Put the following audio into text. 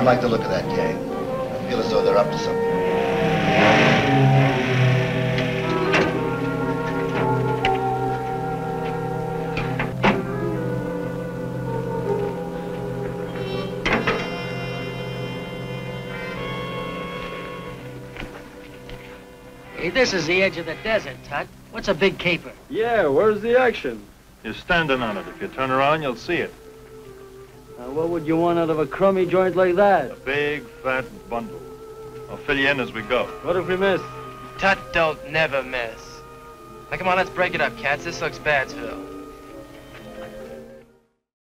don't like the look of that gang. I feel as though they're up to something. Hey, this is the edge of the desert, Tut. What's a big caper? Yeah, where's the action? You're standing on it. If you turn around, you'll see it. What would you want out of a crummy joint like that? A big, fat bundle. I'll fill you in as we go. What if we miss? Tut don't never miss. Now, come on, let's break it up, cats. This looks bad, Phil.